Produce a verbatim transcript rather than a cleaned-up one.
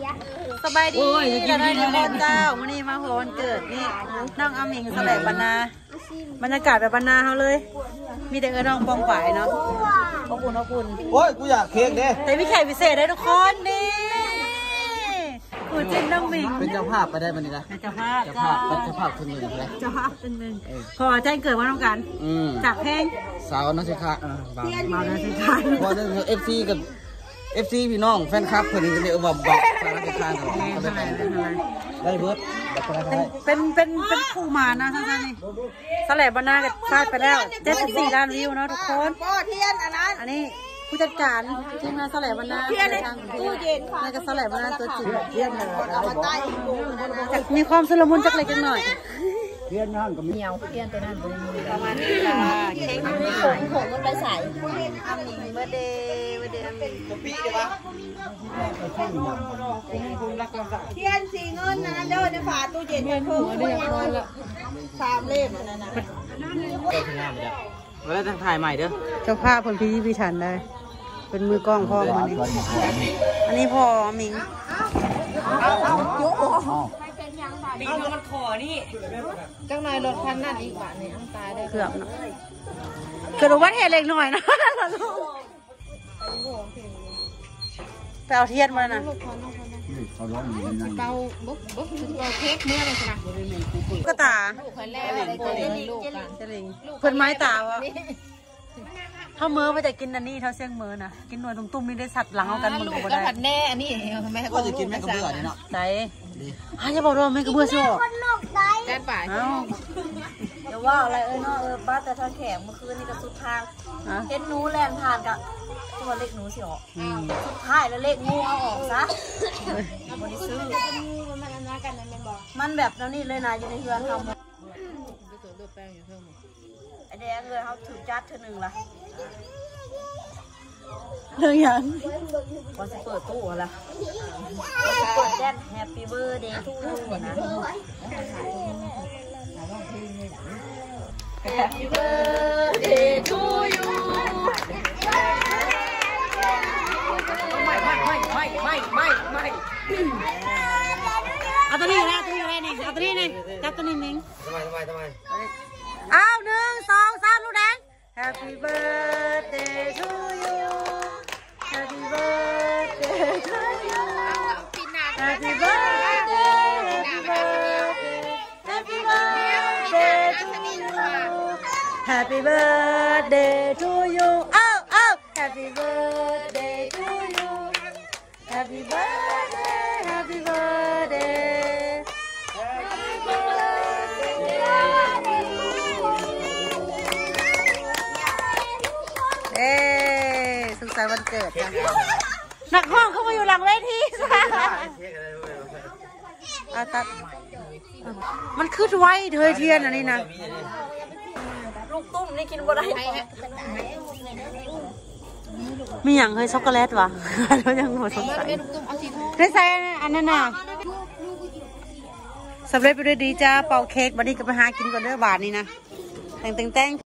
สบายดีจะได้ทุกคนเจ้าวันนี้มาโหวันเกิดนี่น้องอามิงสลายบรรณาบรรยากาศแบบบรรณาเขาเลยมีแต่เออน้องปองฝ่ายเนาะขอบคุณขอบคุณโอ้ยกูอยากเค้กเด้แต่มีแขกพิเศษได้ทุกคนนี่คุณจินน้องมิงเป็นเจ้าภาพไปได้มันนี่นะเจ้าภาพเจ้าภาพเจ้าภาพคนหนึ่งเลยเจ้าภาพคนหนึ่งพอแจ้งเกิดมาต้องกันจากเพลงสาวนักศึกษามานักศึกษาพอเรื่องเอฟซีกับเอฟซีพี่น้องแฟนคลับคนนี้ก็เลยบอกบอกสาวนักศึกษาได้เบิร์ดเป็นเป็นเป็นคู่มานะท่านนี่สลายบรรณากับพลาดไปแล้วเจ็ดสิบสี่ล้านวิวเนาะทุกคนเทียนอันนั้นอันนี้ผู้จัดการทีมงานสลายบรรณาเทียนในตู้เย็นค่ะในกับสลายบรรณาตัวจริงเทียนเลยเอามาใต้มีความสลมุนจักเล็กหน่อยเทียนนั่นก็มีเหนียวเทียนตัวนั้นประมาณนี้ค่ะเค้กมีผงผงมันไปใส่อันนี้เบอร์เดย์เบอร์เดย์อันนี้ปีเดียววะเทียนสีเงินนะเด้อในฝาตู้เย็นเพิ่มสามเล่มนั่นน่ะก็คืองามเลยแล้วจะถ่ายใหม่เด้อเจ้าภาพคนพี่พี่ชันได้เป็นมือกล้องพ่อมานี่อันนี้พ่อมิงมีมันขอนี่จังหน่อยรถคันนั่นอีกบาทนี่อังตายได้เกือบนะเกิดอุบัติเหตุเล็กหน่อยนะไปเอาเทียนมานะเบาบุ๊กบุ๊กเบาเค้กเมื่อไรนะก็ตาเพื่อนไม้ตาวะเท่าเมื่อไปแต่กินอันนี้เท่าเสียงเมื่อนะกินหน่วยตุ้มๆนี่ได้สัตว์หลังเอากันมึงก็ได้ผัดแน่อันนี้แม่ก็จะกินแม่กระเบื้อนี่เนาะได้ฮะจะบอกว่าแม่กระเบื้อชั่วแจ้งป่ายเดี๋ยวว่าอะไรเอ้ยเนาะเออบ้าแต่ท่าแขกเมื่อคืนนี่ก็สุดทางเห็นหนูแลนผ่านกับตัวเล็กหนูสิออกสุดท้ายแล้วเล็กงูเอาออกซะบริสุทธิ์มันแบบนั้นนี่เลยนะอยู่ในเรือนเขาไอแดงเลยเขาถือจัดเธอหนึ่งละเรื่องยังวันจะเปิดตู้ละเปิดแดนแฮปปี้เบิร์ดเดย์ทูยูนะ Happy birthday to you ไม่ไม่ไม่ไม่ไม่ไม่ไม่เอาตัวนี้นะตัวนี้อะไรนี่เอาตัวนี้นี่จับตัวนี้นิ่งทำไมทำไมทำไมเอาหนึ่งสองสามลูกแดง Happy birthday to you Happy birthday to you Happy birthday Happy birthday Happy birthday to you Happy birthday to you อ้าวอ้าว Happy birthday to you Happy birthday Happy birthdayเอ๊สุขสันต์วันเกิดนะนักห้องเข้ามาอยู่หลังเวทีซะอาตัดมันคืดไว้เธอเทียนอันนี้นะลูกตุ้มนี่กินบ่ได้มีอย่างเคยช็อกโกแลตวะแล้วยังหมดสงสัยได้ใส่อันนั้นน่ะสำเร็จไปด้วยดีจ้าเป่าเค้กวันนี้ก็ไปหากินก่อนเด้อบาทนี้นะแต่งแต่ง